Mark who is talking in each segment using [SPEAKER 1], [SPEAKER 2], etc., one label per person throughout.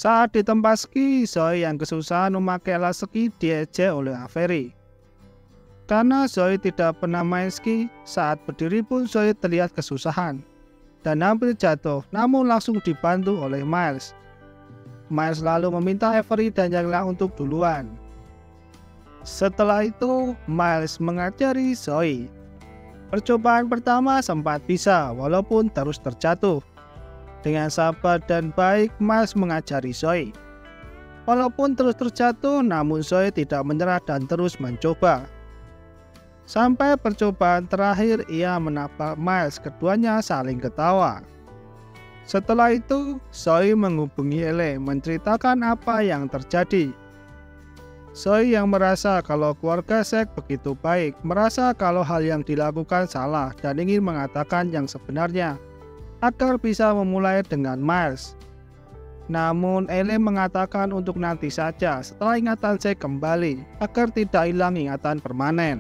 [SPEAKER 1] Saat di tempat ski, Zoe yang kesusahan memakai alat ski diejek oleh Avery. Karena Zoe tidak pernah main ski, saat berdiri pun Zoe terlihat kesusahan dan hampir jatuh, namun langsung dibantu oleh Miles. Miles lalu meminta Avery dan yang lain untuk duluan. Setelah itu, Miles mengajari Zoe. Percobaan pertama sempat bisa, walaupun terus terjatuh. Dengan sabar dan baik, Miles mengajari Zoe. Walaupun terus terjatuh, namun Zoe tidak menyerah dan terus mencoba. Sampai percobaan terakhir, ia menabrak Miles, keduanya saling ketawa. Setelah itu, Zoe menghubungi Ellie menceritakan apa yang terjadi. Zoe yang merasa kalau keluarga Zack begitu baik, merasa kalau hal yang dilakukan salah dan ingin mengatakan yang sebenarnya, agar bisa memulai dengan Miles. Namun Ellie mengatakan untuk nanti saja setelah ingatan Zack kembali, agar tidak hilang ingatan permanen.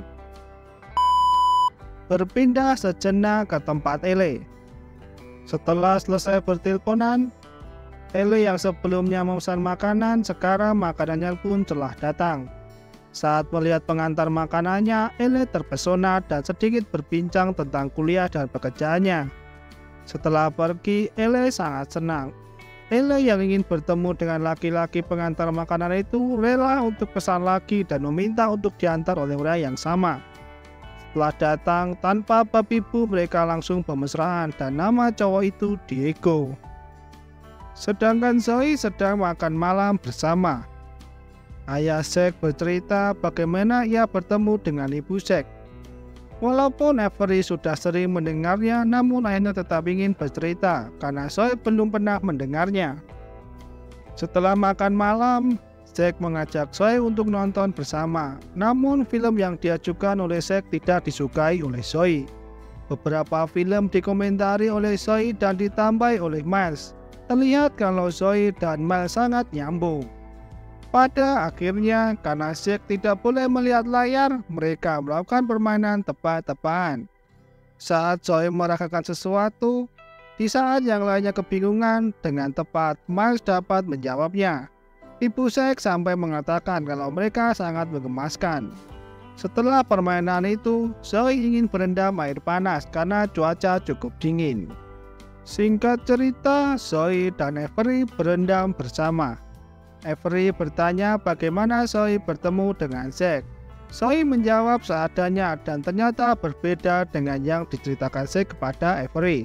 [SPEAKER 1] Berpindah sejenak ke tempat Ellie. Setelah selesai berteleponan, Ellie yang sebelumnya memesan makanan, sekarang makanannya pun telah datang. Saat melihat pengantar makanannya, Ellie terpesona dan sedikit berbincang tentang kuliah dan pekerjaannya. Setelah pergi, Ellie sangat senang. Ellie yang ingin bertemu dengan laki-laki pengantar makanan itu rela untuk pesan lagi dan meminta untuk diantar oleh orang yang sama. Setelah datang, tanpa bab-ibu mereka langsung bermesraan dan nama cowok itu Diego. Sedangkan Zoe sedang makan malam bersama. Ayah Zack bercerita bagaimana ia bertemu dengan ibu Zack. Walaupun Avery sudah sering mendengarnya, namun ayahnya tetap ingin bercerita karena Zoe belum pernah mendengarnya. Setelah makan malam, Zack mengajak Zoe untuk nonton bersama. Namun film yang diajukan oleh Zack tidak disukai oleh Zoe. Beberapa film dikomentari oleh Zoe dan ditambahi oleh Miles. Terlihat kalau Zoe dan Miles sangat nyambung. Pada akhirnya, karena Zack tidak boleh melihat layar, mereka melakukan permainan tebak-tebakan. Saat Zoe merasakan sesuatu, di saat yang lainnya kebingungan, dengan tepat Miles dapat menjawabnya. Ibu Zack sampai mengatakan kalau mereka sangat menggemaskan. Setelah permainan itu, Zoe ingin berendam air panas karena cuaca cukup dingin. Singkat cerita, Zoe dan Avery berendam bersama. Avery bertanya bagaimana Zoe bertemu dengan Zack. Zoe menjawab seadanya dan ternyata berbeda dengan yang diceritakan Zack kepada Avery.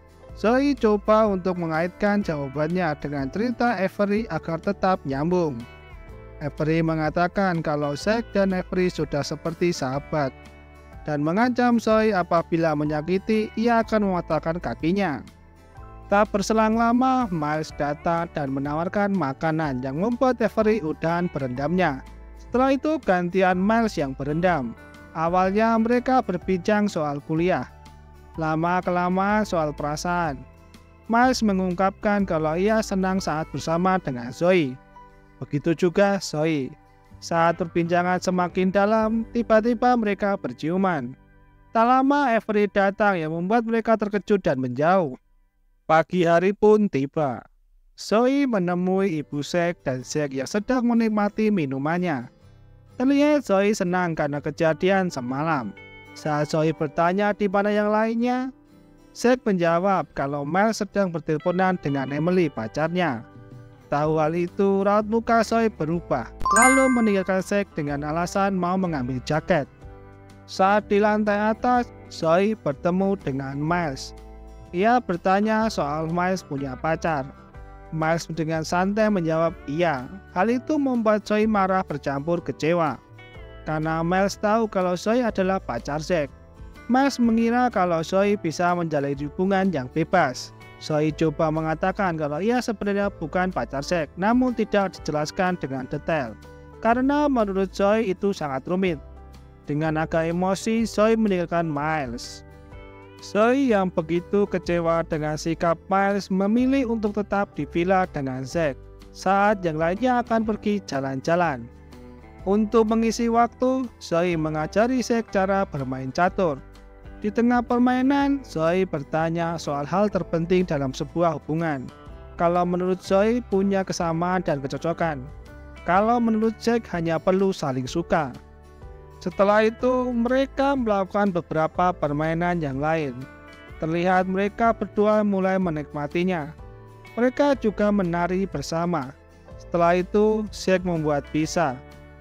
[SPEAKER 1] Zoe coba untuk mengaitkan jawabannya dengan cerita Avery agar tetap nyambung. Avery mengatakan kalau Zack dan Avery sudah seperti sahabat dan mengancam Zoe apabila menyakiti ia akan mematahkan kakinya. Tak berselang lama, Miles datang dan menawarkan makanan yang membuat Avery udahan berendamnya. Setelah itu gantian Miles yang berendam. Awalnya mereka berbincang soal kuliah. Lama-kelamaan soal perasaan. Miles mengungkapkan kalau ia senang saat bersama dengan Zoe. Begitu juga Zoe. Saat perbincangan semakin dalam, tiba-tiba mereka berciuman. Tak lama Avery datang yang membuat mereka terkejut dan menjauh. Pagi hari pun tiba. Zoe menemui ibu Zack dan Zack yang sedang menikmati minumannya. Terlihat Zoe senang karena kejadian semalam. Saat Zoe bertanya di mana yang lainnya, Zack menjawab kalau Miles sedang berteleponan dengan Emily pacarnya. Tahu hal itu, raut muka Zoe berubah, lalu meninggalkan Zack dengan alasan mau mengambil jaket. Saat di lantai atas, Zoe bertemu dengan Miles. Ia bertanya soal Miles punya pacar. Miles dengan santai menjawab iya. Hal itu membuat Zoe marah bercampur kecewa. Karena Miles tahu kalau Zoe adalah pacar Zack. Miles mengira kalau Zoe bisa menjalin hubungan yang bebas. Zoe coba mengatakan kalau ia sebenarnya bukan pacar Zack, namun tidak dijelaskan dengan detail. Karena menurut Zoe itu sangat rumit. Dengan agak emosi, Zoe meninggalkan Miles. Zoe yang begitu kecewa dengan sikap Miles memilih untuk tetap di villa dengan Zack saat yang lainnya akan pergi jalan-jalan. Untuk mengisi waktu, Zoe mengajari Zack cara bermain catur. Di tengah permainan, Zoe bertanya soal hal terpenting dalam sebuah hubungan. kalau menurut Zoe punya kesamaan dan kecocokan. Kalau menurut Jack hanya perlu saling suka. Setelah itu mereka melakukan beberapa permainan yang lain. Terlihat mereka berdua mulai menikmatinya. Mereka juga menari bersama. Setelah itu Jack membuat pizza.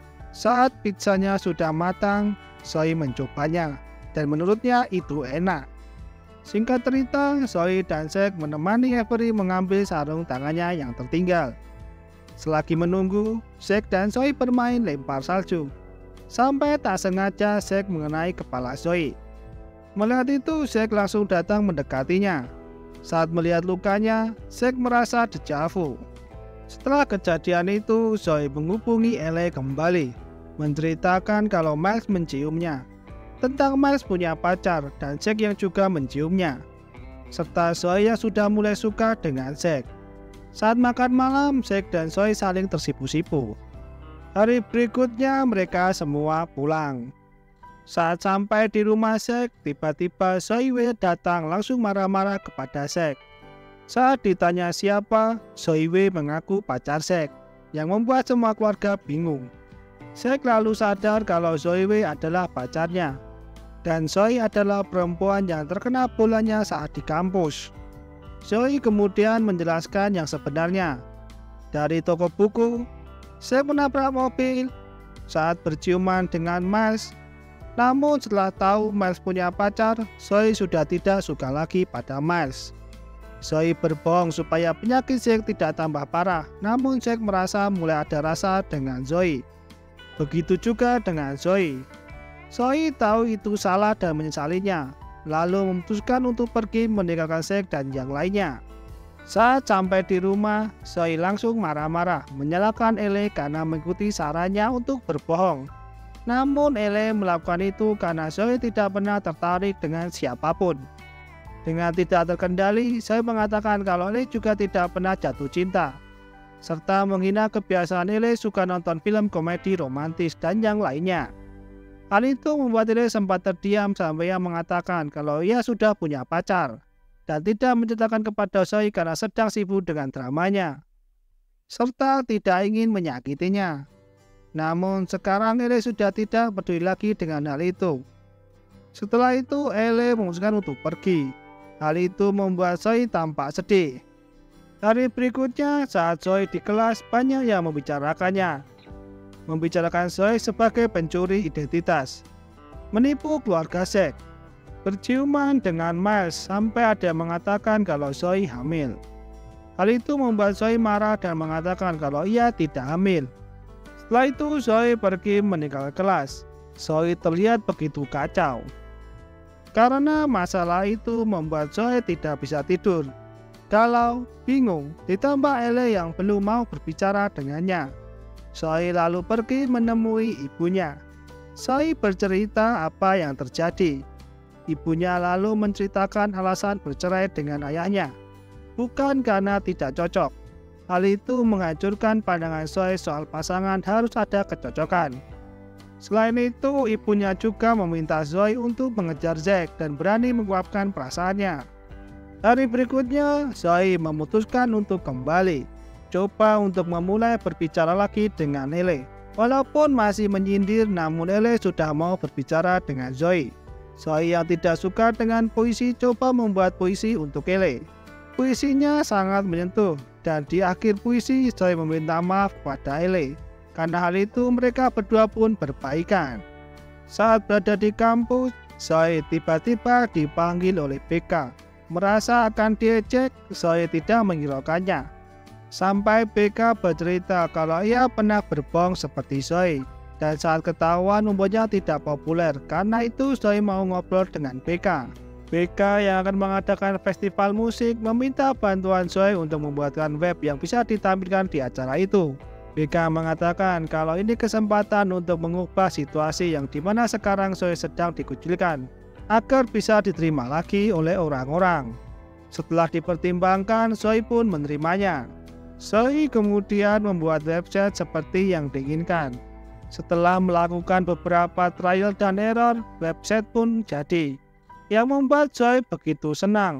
[SPEAKER 1] Saat pizzanya sudah matang, Zoe mencobanya dan menurutnya itu enak. Singkat cerita, Zoe dan Jack menemani Avery mengambil sarung tangannya yang tertinggal. Selagi menunggu, Jack dan Zoe bermain lempar salju. Sampai tak sengaja Jack mengenai kepala Zoe. Melihat itu, Jack langsung datang mendekatinya. Saat melihat lukanya, Jack merasa dejavu. Setelah kejadian itu, Zoe menghubungi Ellie kembali, menceritakan kalau Miles menciumnya. Tentang Miles punya pacar dan Jack yang juga menciumnya. Serta Zoe yang sudah mulai suka dengan Jack. Saat makan malam, Jack dan Zoe saling tersipu-sipu. Hari berikutnya mereka semua pulang. Saat sampai di rumah Jack, tiba-tiba Zoe datang langsung marah-marah kepada Jack. Saat ditanya siapa, Zoe mengaku pacar Jack, yang membuat semua keluarga bingung. Jack lalu sadar kalau Zoe adalah pacarnya, dan Zoe adalah perempuan yang terkena bulanya saat di kampus. Zoe kemudian menjelaskan yang sebenarnya. Dari toko buku, Jack menabrak mobil saat berciuman dengan Miles. Namun setelah tahu Miles punya pacar, Zoe sudah tidak suka lagi pada Miles. Zoe berbohong supaya penyakit Jack tidak tambah parah, namun Jack merasa mulai ada rasa dengan Zoe. Begitu juga dengan Zoe. Zoe tahu itu salah dan menyesalinya, lalu memutuskan untuk pergi meninggalkan Jack dan yang lainnya. Saat sampai di rumah, Zoe langsung marah-marah menyalahkan Ellie karena mengikuti sarannya untuk berbohong. Namun Ellie melakukan itu karena Zoe tidak pernah tertarik dengan siapapun. Dengan tidak terkendali, Zoe mengatakan kalau Ellie juga tidak pernah jatuh cinta, serta menghina kebiasaan Ellie suka nonton film komedi romantis dan yang lainnya. Hal itu membuat Ellie sempat terdiam sampai ia mengatakan kalau ia sudah punya pacar dan tidak menceritakan kepada Zoe karena sedang sibuk dengan dramanya, serta tidak ingin menyakitinya. Namun sekarang Ellie sudah tidak peduli lagi dengan hal itu. Setelah itu Ellie memutuskan untuk pergi. Hal itu membuat Zoe tampak sedih. Hari berikutnya saat Zoe di kelas, banyak yang membicarakannya. Membicarakan Zoe sebagai pencuri identitas, menipu keluarga Jack, berciuman dengan Miles, sampai ada yang mengatakan kalau Zoe hamil. Hal itu membuat Zoe marah dan mengatakan kalau ia tidak hamil. Setelah itu Zoe pergi meninggalkan kelas. Zoe terlihat begitu kacau. Karena masalah itu membuat Zoe tidak bisa tidur. Galau, bingung, ditambah Ellie yang belum mau berbicara dengannya. Zoe lalu pergi menemui ibunya. Zoe bercerita apa yang terjadi. Ibunya lalu menceritakan alasan bercerai dengan ayahnya, bukan karena tidak cocok. Hal itu menghancurkan pandangan Zoe soal pasangan harus ada kecocokan. Selain itu, ibunya juga meminta Zoe untuk mengejar Jack dan berani mengungkapkan perasaannya. Hari berikutnya, Zoe memutuskan untuk kembali, coba untuk memulai berbicara lagi dengan Ellie. Walaupun masih menyindir, namun Ellie sudah mau berbicara dengan Zoe. Zoe yang tidak suka dengan puisi coba membuat puisi untuk Ellie. Puisinya sangat menyentuh, dan di akhir puisi Zoe meminta maaf kepada Ellie. Karena hal itu mereka berdua pun berbaikan. Saat berada di kampus, Zoe tiba-tiba dipanggil oleh BK. Merasa akan diejek, Zoe tidak menghiraukannya. Sampai BK bercerita kalau ia pernah berbohong seperti Zoe, dan saat ketahuan membuatnya tidak populer. Karena itu Zoe mau ngobrol dengan BK. BK yang akan mengadakan festival musik meminta bantuan Zoe untuk membuatkan web yang bisa ditampilkan di acara itu. BK mengatakan kalau ini kesempatan untuk mengubah situasi yang dimana sekarang Zoe sedang dikucilkan, agar bisa diterima lagi oleh orang-orang. Setelah dipertimbangkan, Zoe pun menerimanya. Zoe kemudian membuat website seperti yang diinginkan. Setelah melakukan beberapa trial dan error, website pun jadi, yang membuat Zoe begitu senang.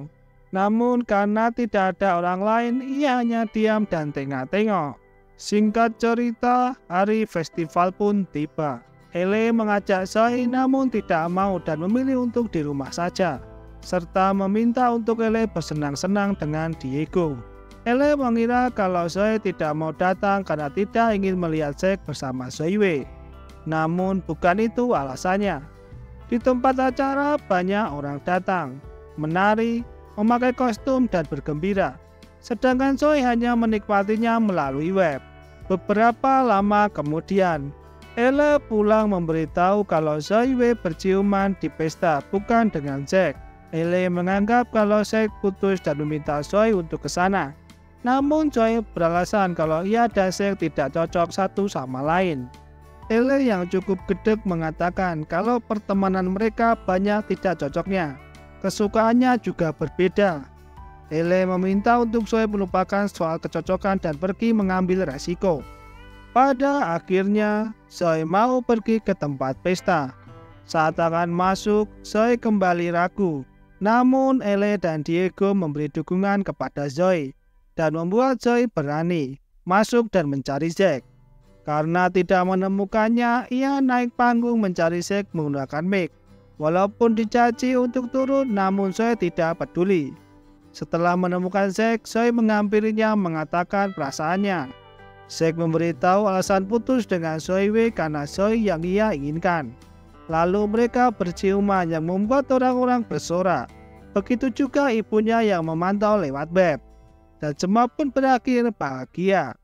[SPEAKER 1] Namun karena tidak ada orang lain, ia hanya diam dan tengok-tengok. Singkat cerita, hari festival pun tiba. Ellie mengajak Zoe namun tidak mau dan memilih untuk di rumah saja, serta meminta untuk Ellie bersenang-senang dengan Diego. Ellie mengira kalau Zoe tidak mau datang karena tidak ingin melihat Zack bersama Zoe. Namun bukan itu alasannya. Di tempat acara banyak orang datang, menari, memakai kostum dan bergembira. Sedangkan Zoe hanya menikmatinya melalui web. Beberapa lama kemudian, Ellie pulang memberitahu kalau Zoe berciuman di pesta bukan dengan Zack. Ellie menganggap kalau Zack putus dan meminta Zoe untuk ke sana. Namun Zoe beralasan kalau ia dan Zack tidak cocok satu sama lain. Ellie yang cukup gedek mengatakan kalau pertemanan mereka banyak tidak cocoknya. Kesukaannya juga berbeda. Ellie meminta untuk Zoe melupakan soal kecocokan dan pergi mengambil resiko. Pada akhirnya, Zoe mau pergi ke tempat pesta. Saat akan masuk, Zoe kembali ragu. Namun Ellie dan Diego memberi dukungan kepada Zoe dan membuat Zoe berani masuk dan mencari Zack. Karena tidak menemukannya, ia naik panggung mencari Zack menggunakan mic. Walaupun dicaci untuk turun, namun Zoe tidak peduli. Setelah menemukan Zack, Zoe menghampirinya mengatakan perasaannya. Zack memberitahu alasan putus dengan Zoe karena Zoe yang ia inginkan. Lalu mereka berciuman yang membuat orang-orang bersorak. Begitu juga ibunya yang memantau lewat web. Dan semua pun berakhir bahagia.